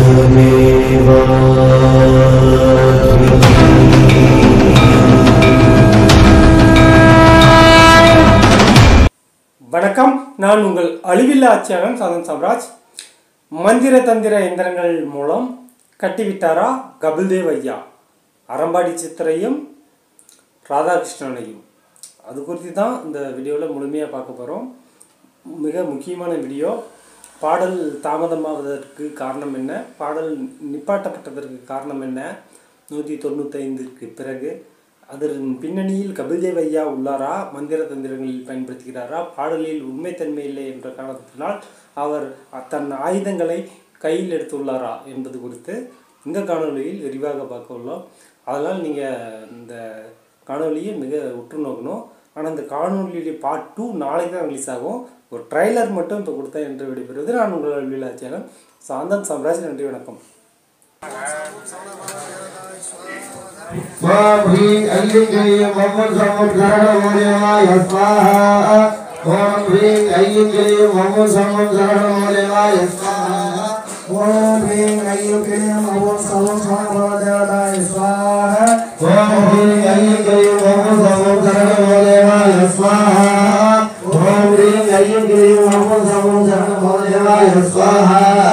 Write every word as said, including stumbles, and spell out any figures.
வணக்கம். நான் உங்கள் அழிவில்லா ஆட்சியாளன் சாதன் சாம்ராஜ். மந்திர தந்திர எந்திரங்கள் மூலம் கட்டிவிட்டாரா கபில்தேவ் ஐயா அறம்பாடி சித்தரையும் ராதாகிருஷ்ணனையும்? அது குறித்து தான் இந்த வீடியோவில் முழுமையாக பார்க்க போகிறோம். மிக முக்கியமான வீடியோ. பாடல் தாமதமாவதற்கு காரணம் என்ன, பாடல் நிப்பாட்டப்பட்டதற்கு காரணம் என்ன, நூற்றி தொண்ணூத்தைந்திற்கு பிறகு அதன் பின்னணியில் கபில்தேவ் ஐயா உள்ளாரா, மந்திர தந்திரங்களில் பயன்படுத்துகிறாரா, பாடலில் உண்மைத்தன்மை இல்லை என்ற காரணத்தினால் அவர் தன் ஆயுதங்களை கையில் எடுத்துள்ளாரா என்பது குறித்து இந்த காணொலியில் விரிவாக பார்க்க உள்ளோம். அதனால் நீங்கள் இந்த காணொலியை மிக உற்று நோக்கணும். ஆனால் இந்த காணொலியுடைய பார்ட் டூ நாளைக்கு தான் ரிலீஸ் ஆகும். ஒரு ட்ரைலர் மட்டும் இப்போ கொடுத்தேன் என்று விடைபெறுவது நான் உங்கள் அழிவில்லா சேனல் சாந்தன் சாம்ராஜ். நன்றி, வணக்கம். Om Ring Ayyukriya Mohammed Samudgara Molevaya Swaha. Om Ring Ayyukriya Mohammed Samudgara Molevaya Swaha. Om Ring Ayyukriya Mohammed Samudgara Swaha. Om Ring Ayyukriya Mohammed Samudgara Molevaya Swaha. Om Ring Ayyukriya Mohammed Samudgara Molevaya Swaha.